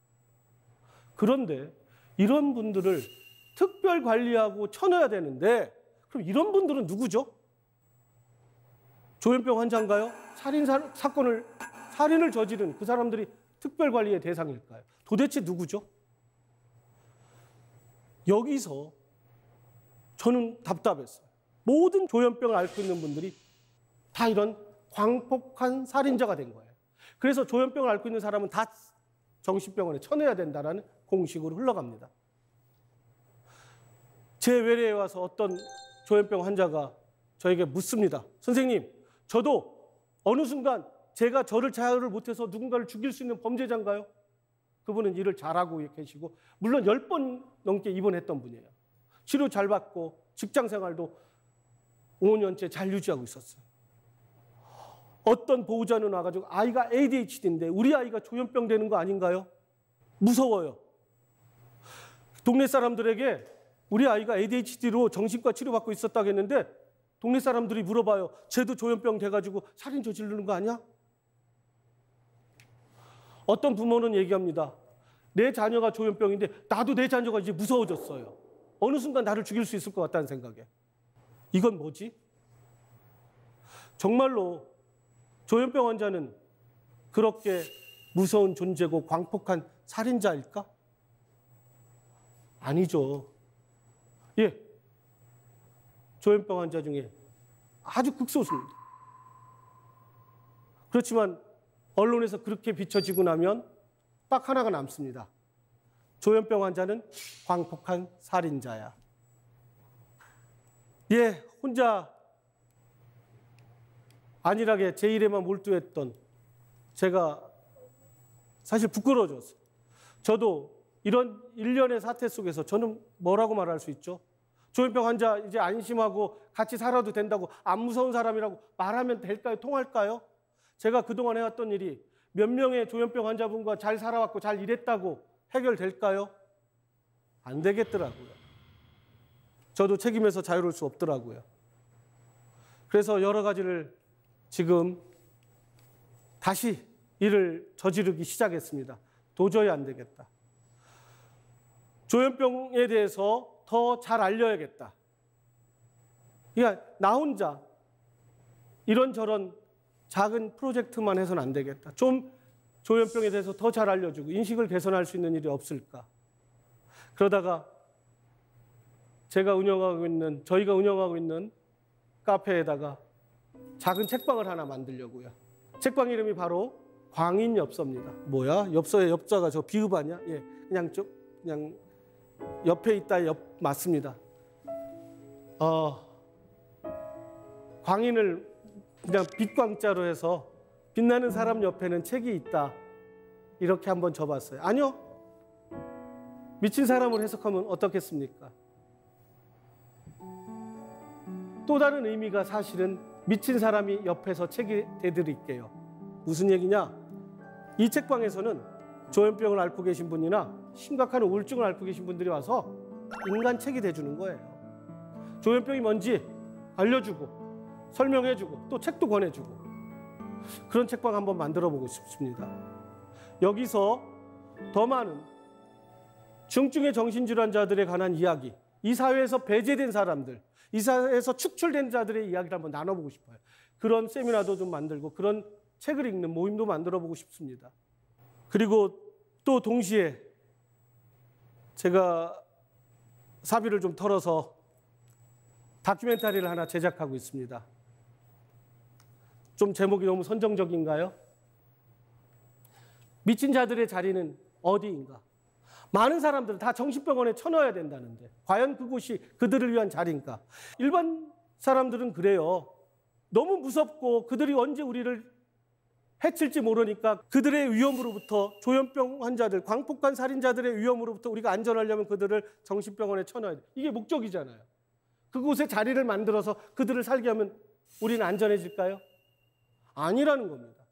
그런데 이런 분들을 특별 관리하고 쳐넣어야 되는데 그럼 이런 분들은 누구죠? 조현병 환자인가요? 살인 사, 사건을 살인을 저지른 그 사람들이 특별 관리의 대상일까요? 도대체 누구죠? 여기서 저는 답답했어요. 모든 조현병을 앓고 있는 분들이 다 이런 광폭한 살인자가 된 거예요. 그래서 조현병을 앓고 있는 사람은 다 정신병원에 쳐넣어야 된다는 공식으로 흘러갑니다. 제 외래에 와서 어떤 조현병 환자가 저에게 묻습니다. 선생님, 저도 어느 순간 제가 저를 자유를 못해서 누군가를 죽일 수 있는 범죄자인가요? 그분은 일을 잘하고 계시고 물론 열 번 넘게 입원했던 분이에요. 치료 잘 받고 직장 생활도 오 년째 잘 유지하고 있었어요. 어떤 보호자는 와가지고 아이가 에이디에이치디인데 우리 아이가 조현병 되는 거 아닌가요? 무서워요. 동네 사람들에게 우리 아이가 에이디에이치디로 정신과 치료받고 있었다고 했는데 동네 사람들이 물어봐요. 쟤도 조현병 돼가지고 살인 저지르는 거 아니야? 어떤 부모는 얘기합니다. 내 자녀가 조현병인데 나도 내 자녀가 이제 무서워졌어요. 어느 순간 나를 죽일 수 있을 것 같다는 생각에. 이건 뭐지? 정말로 조현병 환자는 그렇게 무서운 존재고 광폭한 살인자일까? 아니죠. 예, 조현병 환자 중에 아주 극소수입니다. 그렇지만 언론에서 그렇게 비춰지고 나면 딱 하나가 남습니다. 조현병 환자는 광폭한 살인자야. 예, 혼자 안일하게 제 일에만 몰두했던 제가 사실 부끄러워졌어요. 저도 이런 일련의 사태 속에서 저는 뭐라고 말할 수 있죠? 조현병 환자 이제 안심하고 같이 살아도 된다고 안 무서운 사람이라고 말하면 될까요? 통할까요? 제가 그동안 해왔던 일이 몇 명의 조현병 환자분과 잘 살아왔고 잘 일했다고 해결될까요? 안 되겠더라고요. 저도 책임에서 자유로울 수 없더라고요. 그래서 여러 가지를 지금 다시 일을 저지르기 시작했습니다. 도저히 안 되겠다. 조현병에 대해서 더 잘 알려야겠다. 그러니까 나 혼자 이런저런 작은 프로젝트만 해서는 안 되겠다. 좀 조현병에 대해서 더 잘 알려주고 인식을 개선할 수 있는 일이 없을까. 그러다가 제가 운영하고 있는, 저희가 운영하고 있는 카페에다가 작은 책방을 하나 만들려고요. 책방 이름이 바로 광인엽서입니다. 뭐야? 엽서의 엽자가 저 비읍 아니야? 예, 그냥 좀 그냥 옆에 있다 옆 맞습니다. 어, 광인을 그냥 빛광자로 해서 빛나는 사람 옆에는 책이 있다. 이렇게 한번 줘봤어요. 아니요. 미친 사람을 해석하면 어떻겠습니까? 또 다른 의미가 사실은 미친 사람이 옆에서 책이 대드릴게요. 무슨 얘기냐? 이 책방에서는 조현병을 앓고 계신 분이나 심각한 우울증을 앓고 계신 분들이 와서 인간 책이 돼주는 거예요. 조현병이 뭔지 알려주고 설명해주고 또 책도 권해주고 그런 책방 한번 만들어보고 싶습니다. 여기서 더 많은 중증의 정신질환자들에 관한 이야기, 이 사회에서 배제된 사람들, 이 사회에서 축출된 자들의 이야기를 한번 나눠보고 싶어요. 그런 세미나도 좀 만들고 그런 책을 읽는 모임도 만들어보고 싶습니다. 그리고 또 동시에 제가 사비를 좀 털어서 다큐멘터리를 하나 제작하고 있습니다. 좀 제목이 너무 선정적인가요? 미친 자들의 자리는 어디인가? 많은 사람들은 다 정신병원에 쳐넣어야 된다는데 과연 그곳이 그들을 위한 자리인가? 일반 사람들은 그래요. 너무 무섭고 그들이 언제 우리를 해칠지 모르니까 그들의 위험으로부터, 조현병 환자들, 광폭간 살인자들의 위험으로부터 우리가 안전하려면 그들을 정신병원에 쳐넣어야 돼. 이게 목적이잖아요. 그곳에 자리를 만들어서 그들을 살게 하면 우리는 안전해질까요? 아니라는 겁니다.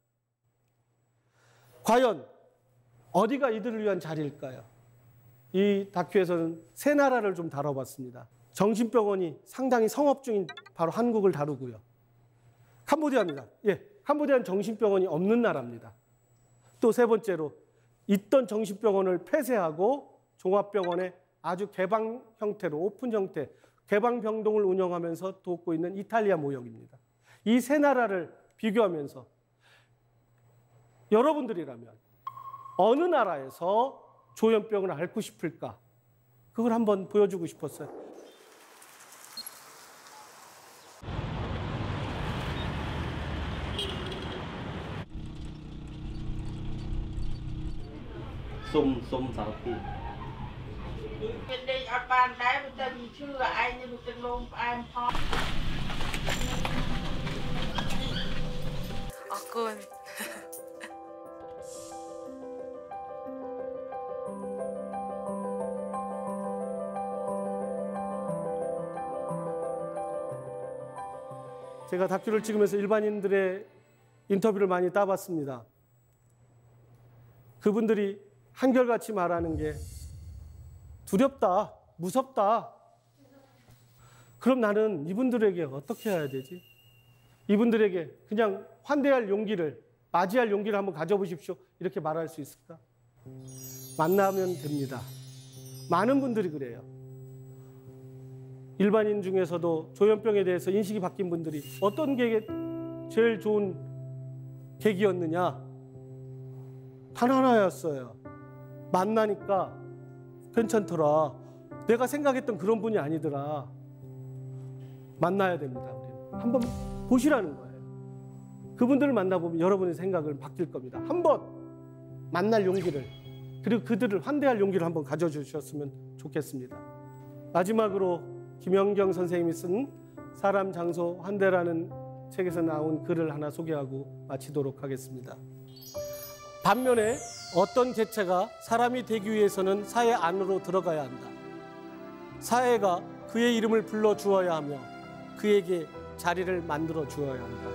과연 어디가 이들을 위한 자리일까요? 이 다큐에서는 세 나라를 좀 다뤄봤습니다. 정신병원이 상당히 성업 중인 바로 한국을 다루고요. 캄보디아입니다. 예, 캄보디아는 정신병원이 없는 나라입니다. 또 세 번째로 있던 정신병원을 폐쇄하고 종합병원에 아주 개방 형태로 오픈 형태, 개방병동을 운영하면서 돕고 있는 이탈리아 모형입니다. 이 세 나라를 비교하면서 여러분들이라면 어느 나라에서 조현병을 앓고 싶을까? 그걸 한번 보여주고 싶었어요. 쏨, 쏨 sáu kỳ. Bên đây ở ban đá bên ta vì chưa là ai nhưng mà từng luôn ai ho. 아, 그건 제가 다큐를 찍으면서 일반인들의 인터뷰를 많이 따봤습니다. 그분들이 한결같이 말하는 게 두렵다, 무섭다. 그럼 나는 이분들에게 어떻게 해야 되지? 이분들에게 그냥 환대할 용기를, 맞이할 용기를 한번 가져보십시오. 이렇게 말할 수 있을까? 만나면 됩니다. 많은 분들이 그래요. 일반인 중에서도 조현병에 대해서 인식이 바뀐 분들이 어떤 게 제일 좋은 계기였느냐? 단 하나였어요. 만나니까 괜찮더라. 내가 생각했던 그런 분이 아니더라. 만나야 됩니다. 우리는. 한번 보시라는 거예요. 그분들을 만나보면 여러분의 생각을 바뀔 겁니다. 한번 만날 용기를, 그리고 그들을 환대할 용기를 한번 가져주셨으면 좋겠습니다. 마지막으로 김영경 선생님이 쓴 사람, 장소, 환대라는 책에서 나온 글을 하나 소개하고 마치도록 하겠습니다. 반면에 어떤 개체가 사람이 되기 위해서는 사회 안으로 들어가야 한다. 사회가 그의 이름을 불러 주어야 하며 그에게 자리를 만들어 주어야 한다.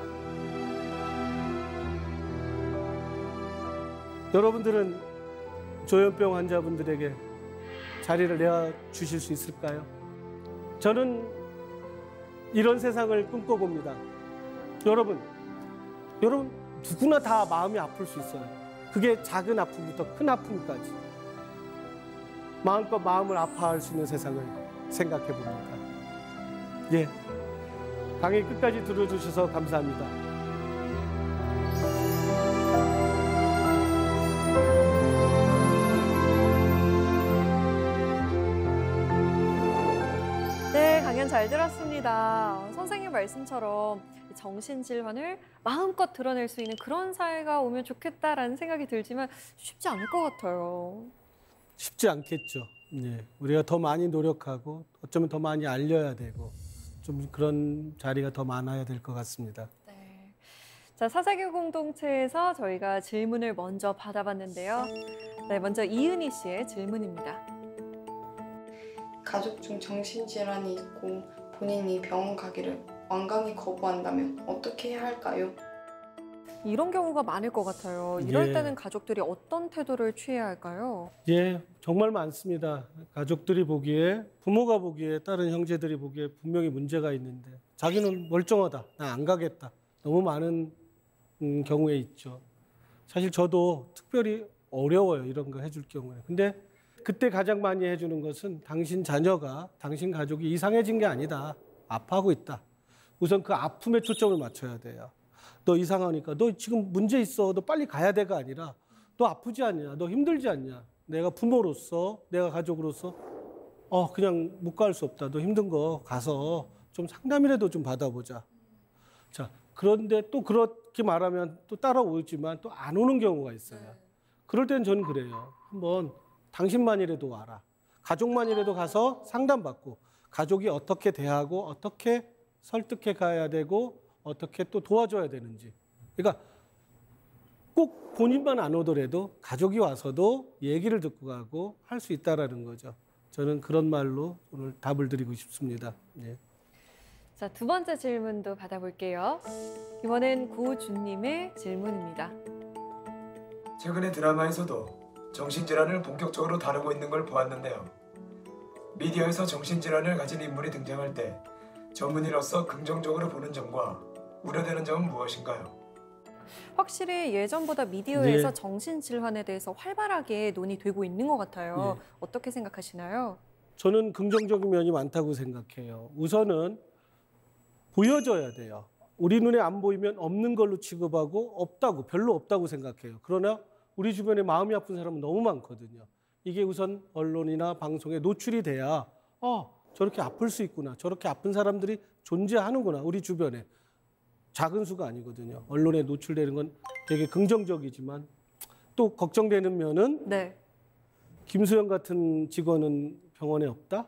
여러분들은 조현병 환자분들에게 자리를 내어 주실 수 있을까요? 저는 이런 세상을 꿈꿔봅니다. 여러분, 여러분 누구나 다 마음이 아플 수 있어요. 그게 작은 아픔부터 큰 아픔까지 마음껏 마음을 아파할 수 있는 세상을 생각해 봅니다. 예, 강의 끝까지 들어주셔서 감사합니다. 네, 강연 잘 들었습니다. 선생님 말씀처럼 정신질환을 마음껏 드러낼 수 있는 그런 사회가 오면 좋겠다라는 생각이 들지만 쉽지 않을 것 같아요. 쉽지 않겠죠. 네, 우리가 더 많이 노력하고 어쩌면 더 많이 알려야 되고 좀 그런 자리가 더 많아야 될 것 같습니다. 네. 자, 사사교 공동체에서 저희가 질문을 먼저 받아봤는데요. 네, 먼저 이은희 씨의 질문입니다. 가족 중 정신질환이 있고 본인이 병원 가기를 완강히 거부한다면 어떻게 해야 할까요? 이런 경우가 많을 것 같아요. 이럴 예. 때는 가족들이 어떤 태도를 취해야 할까요? 예, 정말 많습니다. 가족들이 보기에, 부모가 보기에, 다른 형제들이 보기에 분명히 문제가 있는데 자기는 멀쩡하다, 나 안 가겠다. 너무 많은 음, 경우에 있죠. 사실 저도 특별히 어려워요, 이런 거 해줄 경우에. 근데 그때 가장 많이 해주는 것은 당신 자녀가, 당신 가족이 이상해진 게 아니다. 아파하고 있다. 우선 그 아픔에 초점을 맞춰야 돼요. 너 이상하니까 너 지금 문제 있어. 너 빨리 가야 돼가 아니라 너 아프지 않냐? 너 힘들지 않냐? 내가 부모로서, 내가 가족으로서 어 그냥 못 갈 수 없다. 너 힘든 거 가서 좀 상담이라도 좀 받아보자. 자, 그런데 또 그렇게 말하면 또 따라오지만 또 안 오는 경우가 있어요. 그럴 때는 저는 그래요. 한번 당신만이라도 와라. 가족만이라도 가서 상담받고 가족이 어떻게 대하고 어떻게 설득해 가야 되고 어떻게 또 도와줘야 되는지. 그러니까 꼭 본인만 안 오더라도 가족이 와서도 얘기를 듣고 가고 할 수 있다라는 거죠. 저는 그런 말로 오늘 답을 드리고 싶습니다. 예. 자, 두 번째 질문도 받아볼게요. 이번엔 고준님의 질문입니다. 최근에 드라마에서도 정신질환을 본격적으로 다루고 있는 걸 보았는데요. 미디어에서 정신질환을 가진 인물이 등장할 때 전문의로서 긍정적으로 보는 점과 우려되는 점은 무엇인가요? 확실히 예전보다 미디어에서 네. 정신질환에 대해서 활발하게 논의되고 있는 것 같아요. 네. 어떻게 생각하시나요? 저는 긍정적인 면이 많다고 생각해요. 우선은 보여져야 돼요. 우리 눈에 안 보이면 없는 걸로 취급하고 없다고, 별로 없다고 생각해요. 그러나 우리 주변에 마음이 아픈 사람은 너무 많거든요. 이게 우선 언론이나 방송에 노출이 돼야 어, 저렇게 아플 수 있구나. 저렇게 아픈 사람들이 존재하는구나. 우리 주변에. 작은 수가 아니거든요. 언론에 노출되는 건 되게 긍정적이지만 또 걱정되는 면은 네. 김수영 같은 직원은 병원에 없다?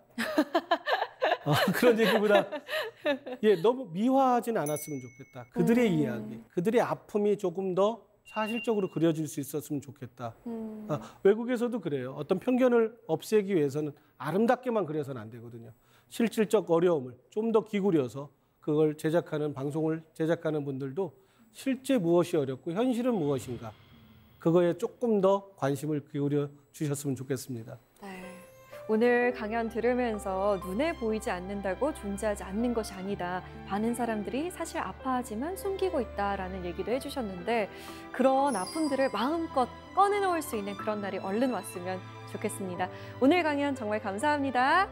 어, 그런 얘기보다 예, 너무 미화하진 않았으면 좋겠다. 그들의 음. 이야기, 그들의 아픔이 조금 더 사실적으로 그려질 수 있었으면 좋겠다. 음. 아, 외국에서도 그래요. 어떤 편견을 없애기 위해서는 아름답게만 그려서는 안 되거든요. 실질적 어려움을 좀 더 기울여서 그걸 제작하는, 방송을 제작하는 분들도 실제 무엇이 어렵고 현실은 무엇인가, 그거에 조금 더 관심을 기울여 주셨으면 좋겠습니다. 네. 오늘 강연 들으면서 눈에 보이지 않는다고 존재하지 않는 것이 아니다. 많은 사람들이 사실 아파하지만 숨기고 있다라는 얘기도 해주셨는데 그런 아픔들을 마음껏 꺼내놓을 수 있는 그런 날이 얼른 왔으면 좋겠습니다. 오늘 강연 정말 감사합니다.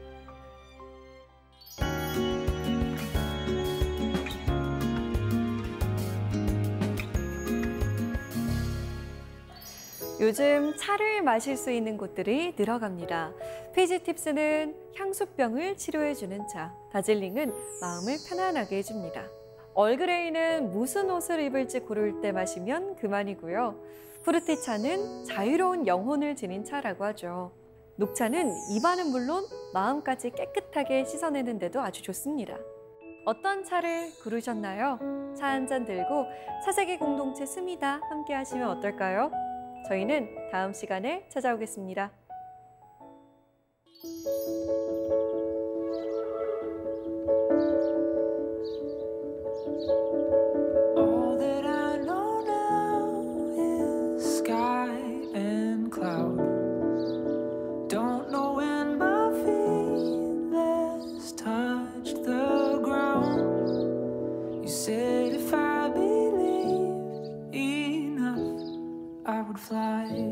요즘 차를 마실 수 있는 곳들이 늘어갑니다. 피지팁스는 향수병을 치료해주는 차, 다즐링은 마음을 편안하게 해줍니다. 얼그레이는 무슨 옷을 입을지 고를 때 마시면 그만이고요. 푸르티차는 자유로운 영혼을 지닌 차라고 하죠. 녹차는 입안은 물론 마음까지 깨끗하게 씻어내는 데도 아주 좋습니다. 어떤 차를 고르셨나요? 차 한 잔 들고 차세기 공동체 스미다 함께 하시면 어떨까요? 저희는 다음 시간에 찾아오겠습니다. All that I know now is sky and cloud. Don't know when my feet last touched the ground. You said if I believed enough, I would fly.